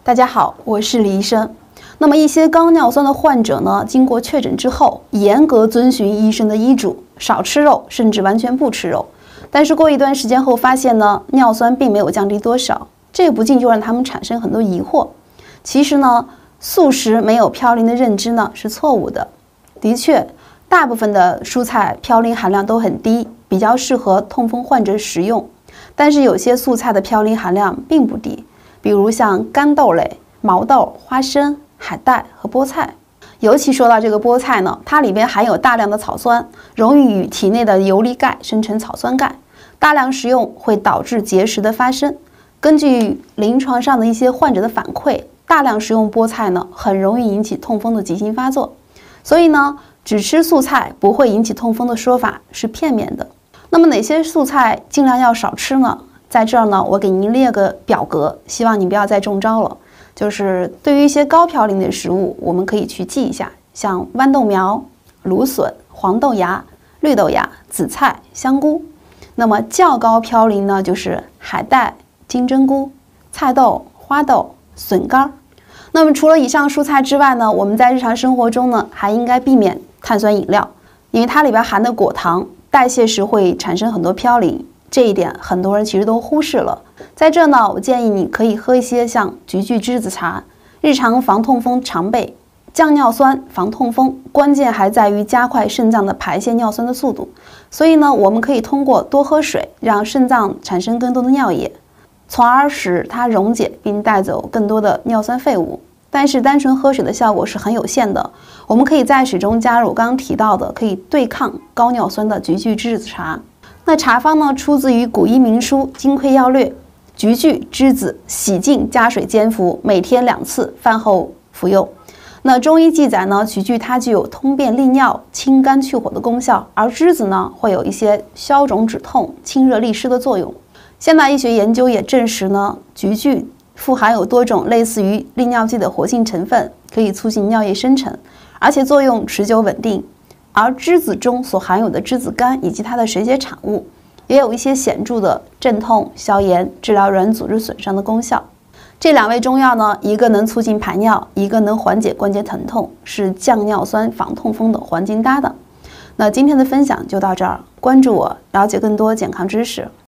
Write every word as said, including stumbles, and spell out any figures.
大家好，我是李医生。那么一些高尿酸的患者呢，经过确诊之后，严格遵循医生的医嘱，少吃肉，甚至完全不吃肉。但是过一段时间后发现呢，尿酸并没有降低多少，这不禁就让他们产生很多疑惑。其实呢，素食没有嘌呤的认知呢是错误的。的确，大部分的蔬菜嘌呤含量都很低，比较适合痛风患者食用。但是有些素菜的嘌呤含量并不低，比如像干豆类、毛豆、花生、海带和菠菜。尤其说到这个菠菜呢，它里边含有大量的草酸，容易与体内的游离钙生成草酸钙，大量食用会导致结石的发生。根据临床上的一些患者的反馈，大量食用菠菜呢，很容易引起痛风的急性发作。所以呢，只吃素菜不会引起痛风的说法是片面的。那么哪些素菜尽量要少吃呢？在这儿呢，我给您列个表格，希望您不要再中招了。就是对于一些高嘌呤的食物，我们可以去记一下，像豌豆苗、芦笋、黄豆芽、绿豆芽、紫菜、香菇。那么较高嘌呤呢，就是海带、金针菇、菜豆、花豆、笋干。那么除了以上蔬菜之外呢，我们在日常生活中呢，还应该避免碳酸饮料，因为它里边含的果糖代谢时会产生很多嘌呤，这一点很多人其实都忽视了。在这呢，我建议你可以喝一些像菊苣栀子茶，日常防痛风常备。降尿酸防痛风，关键还在于加快肾脏的排泄尿酸的速度。所以呢，我们可以通过多喝水，让肾脏产生更多的尿液，从而使它溶解并带走更多的尿酸废物。但是单纯喝水的效果是很有限的，我们可以在水中加入刚刚提到的可以对抗高尿酸的菊苣栀子茶。那茶方呢，出自于《古医名书金匮要略》，菊苣、栀子洗净加水煎服，每天两次，饭后服用。那中医记载呢，菊苣它具有通便利尿、清肝去火的功效，而栀子呢，会有一些消肿止痛、清热利湿的作用。现代医学研究也证实呢，菊苣富含有多种类似于利尿剂的活性成分，可以促进尿液生成，而且作用持久稳定。而栀子中所含有的栀子苷以及它的水解产物，也有一些显著的镇痛、消炎、治疗软组织损伤的功效。这两味中药呢，一个能促进排尿，一个能缓解关节疼痛，是降尿酸防痛风的黄金搭档。那今天的分享就到这儿，关注我，了解更多健康知识。